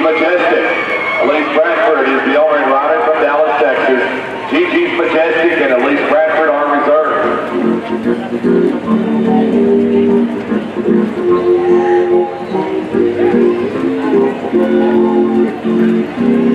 Majestic. Elise Bradford is the only rider from Dallas, Texas. Gigi's Majestic and Elise Bradford are reserved.